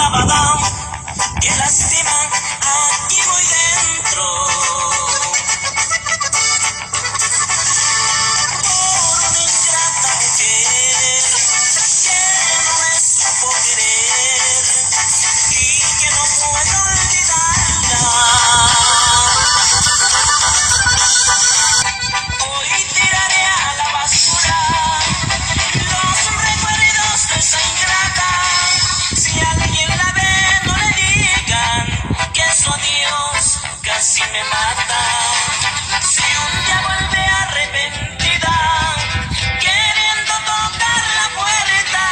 Babadán, qué lástima, aquí voy dentro. Por una ingrata mujer que no me supo querer y que no puedo olvidarla. Hoy tiraré a la basura los recuerdos de esa ingrata. Si alguien la ve, no le digan que su adiós casi me mata. Si un día vuelve arrepentida, queriendo tocar la puerta,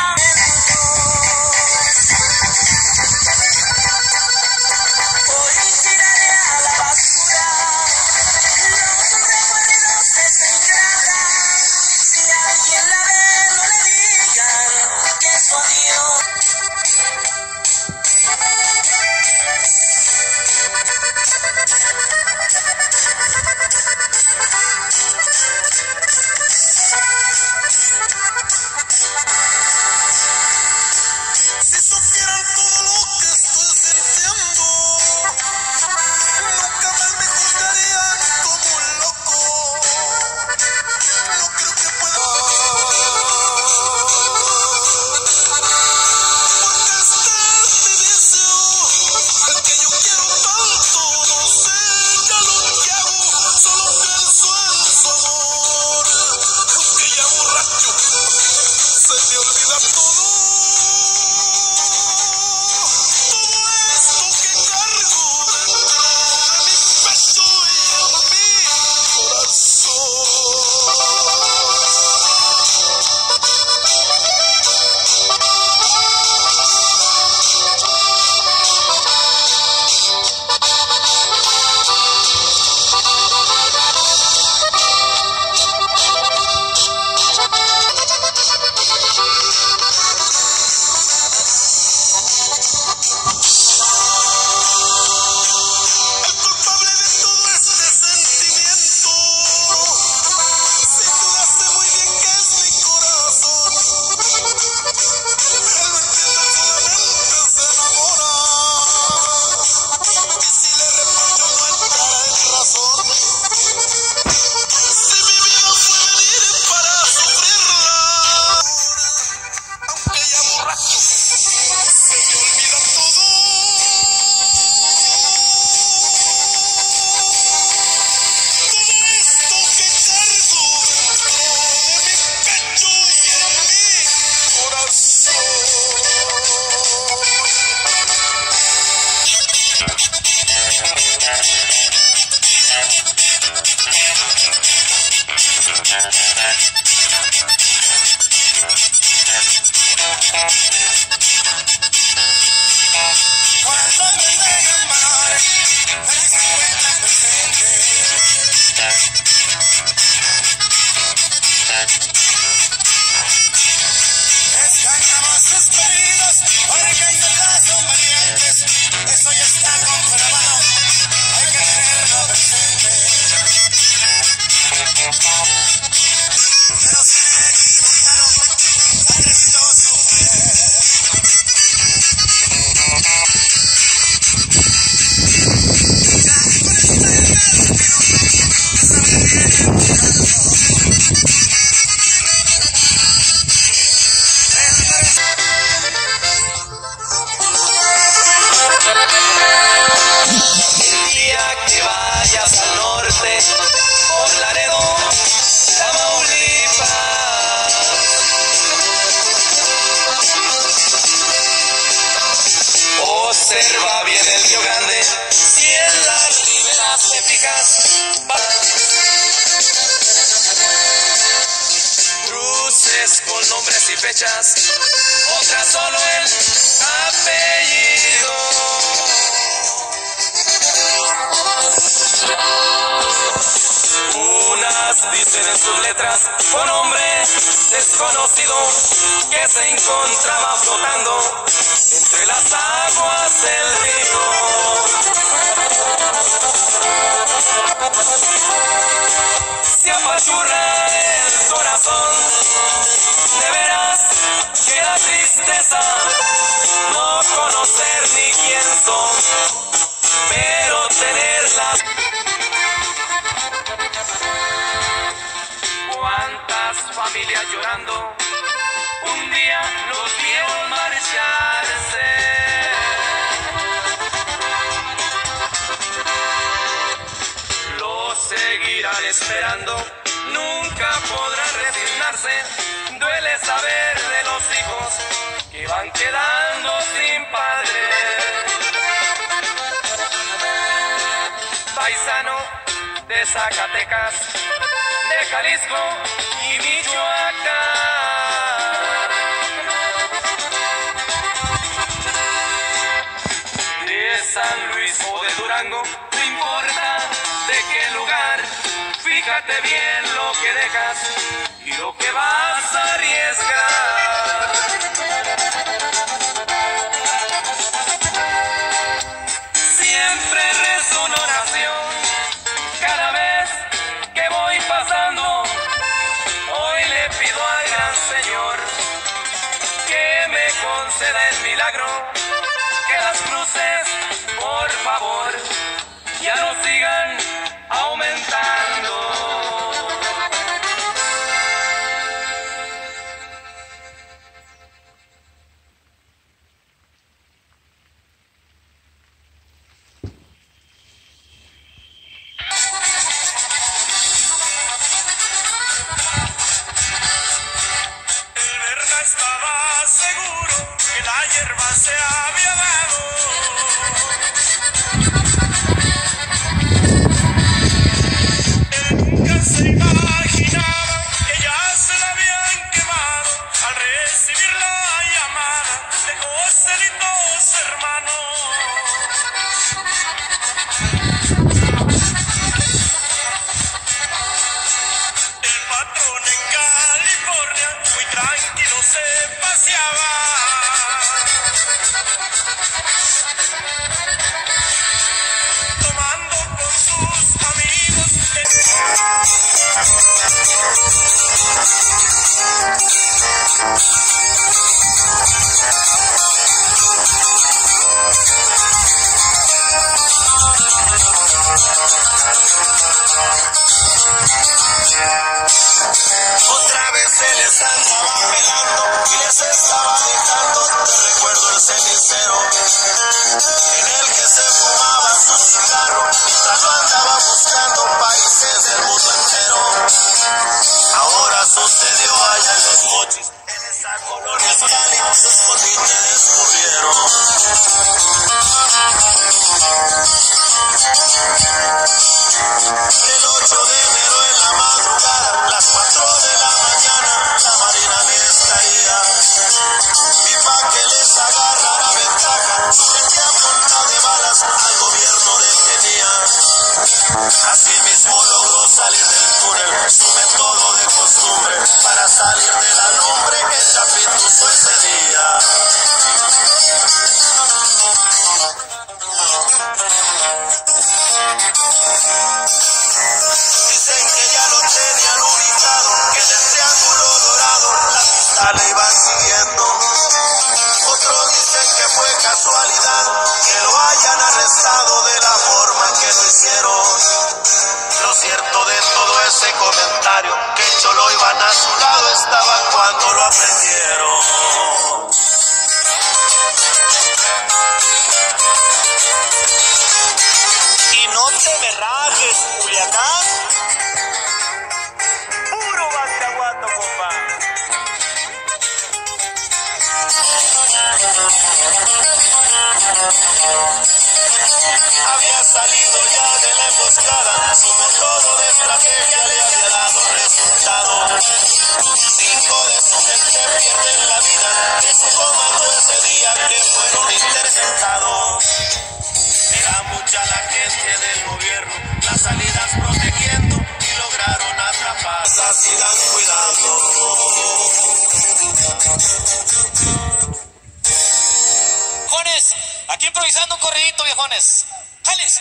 hoy tiraré a la basura los recuerdos de esa ingrata. Si alguien la ve, no le digan que su adiós. Si supieran todo lo que estoy sintiendo, nunca más me juzgarían como un loco. No creo que pueda, porque este es mi vicio, el que yo quiero tanto. No sé ya lo que hago, solo pienso en su amor. Aunque ya borracho, se me olvida todo. Esto que cargo dentro de mi pecho y en mi corazón. El culpable de todo este sentimiento, sin duda sé muy bien que es mi corazón. Él no entiende, solamente se enamora. Y si le reprocho, no entrará en razón. Si mi vida fue venir para sufrirla, aunque ya borracho, se me olvida todo. Todo esto que cargo dentro de mi pecho y en mi corazón. Cuando me dejan mal, me encuentran presente. Descansamos sus pedidos, porque en verdad son valientes. Eso ya está comprobado, hay que tenerlo presente. Pero si me equivocaron, ya necesito su mujer. Ya con esta idea que saben bien empujando. El día que vayas al norte, por Laredo, Tamaulipas, observa bien el Río Grande, si en las riberas te fijas, cruces con nombres y fechas, otras solo el apellido. Unas dicen en sus letras un hombre desconocido que se encontraba flotando entre las aguas del río. Se apachurra el corazón, de veras que la tristeza no conoce. ser ni quién son, pero tenerlas. Cuántas familias llorando un día los vieron marcharse. Los seguirán esperando, nunca podrán resignarse. Duele saber de los hijos que van quedando sin padre. Paisano de Zacatecas, de Jalisco y Michoacán, de San Luis o de Durango, no importa de qué lugar, fíjate bien lo que dejas y lo que vas a arriesgar. Siempre rezo una oración cada vez que voy pasando. Hoy le pido al gran Señor que me conceda el milagro, que las cruces, por favor, ya no sigan aumentando. Estaba seguro que la hierba se había dado. Él nunca se imaginaba que ya se la habían quemado. Al recibir la llamada de Joselitos hermanos. El patrón en California muy tranquilo se paseaba, tomando con sus amigos. Otra vez se les andaba pelando y les estaba dejando de recuerdo el cenicero en el que se fumaba su cigarro mientras lo andaba buscando países del mundo entero. Ahora sucedió allá en Los Mochis, en esa colonia Cali, su escondite descubrieron. El 8 de enero en la madrugada, las 4 de la mañana, la marina les caía. Y pa' que les agarrara ventaja, metía punta de balas al gobierno detenía. Así mismo logró salir del túnel, su método de costumbre, para salir de la lumbre que el Chapín usó ese día. Dicen que ya lo tenían ubicado, que del triángulo dorado la pista le iban siguiendo. Otros dicen que fue casualidad que lo hayan arrestado de la forma que lo hicieron. Lo cierto de todo ese comentario, que Cholo Iván a su lado estaba cuando lo aprendieron. Y no te me rajes, Culiacán. Puro Badiraguato, compa. Había salido ya de la emboscada, su método de estrategia le había dado resultado. 5 de su gente pierden la vida, de su comando ese día que fueron interceptados. Era mucha la gente del gobierno, las salidas protegiendo y lograron atrapar. Sigan cuidando. Jones, aquí improvisando un corridito, viejones. ¡Jales!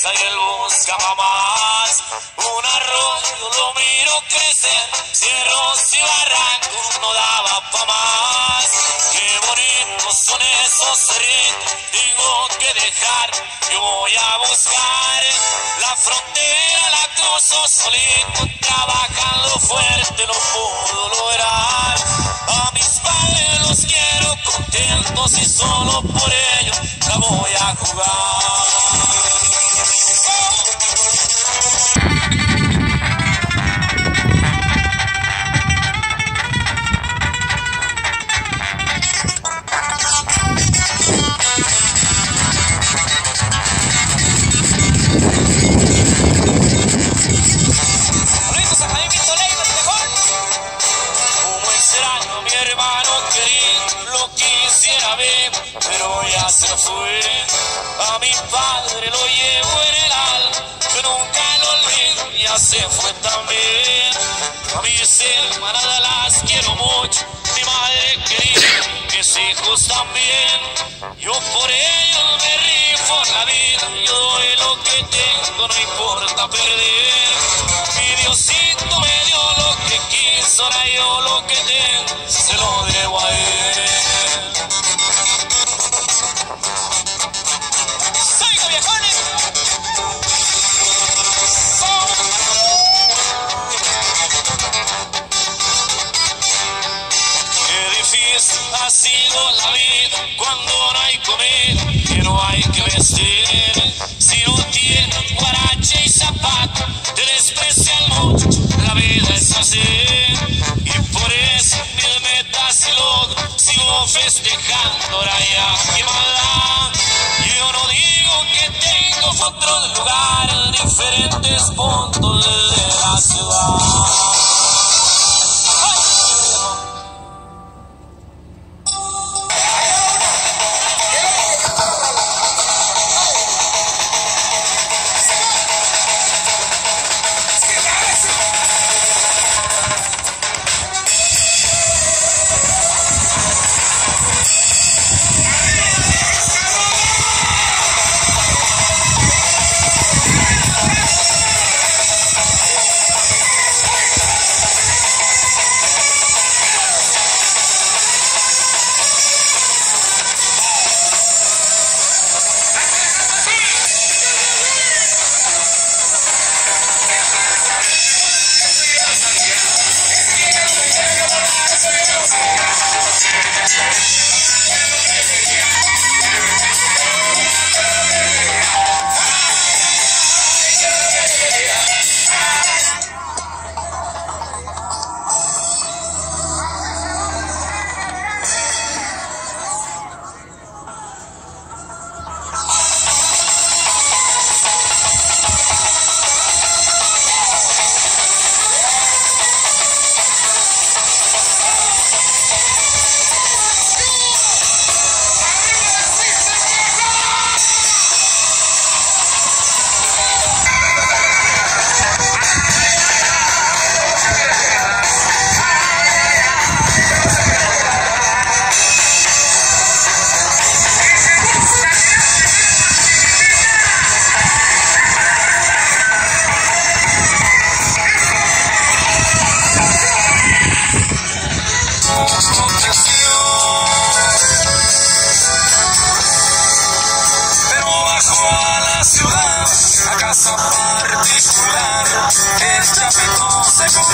cabeza y él buscaba más. Un arroyo lo miro crecer, cerros y barrancos no daba pa' más. Qué bonitos son esos cerritos, tengo que dejar, yo voy a buscar la frontera, la cruzo solito, trabajando fuerte lo puedo lograr. A mis padres los quiero contentos y solo por ellos la voy a jugar. Pero ya se fue, a mi padre lo llevo en el alma, yo nunca lo olvido, ya se fue también. A mis hermanas las quiero mucho, mi madre querida, mis hijos también. Yo por ellos me rifo la vida, yo doy lo que tengo, no importa perder. Mi Diosito me dio lo que quiso, ahora yo lo que tengo se lo debo a él. Ha sido la vida cuando no hay comida, que no hay que vestir. Si no tienes guarache y zapato, te desprecian mucho, la vida es así. Y por eso mis metas y logros sigo festejando, ahora ya que maldad. Yo no digo que tengo otros lugares, diferentes puntos de la ciudad. Particular, el chapito se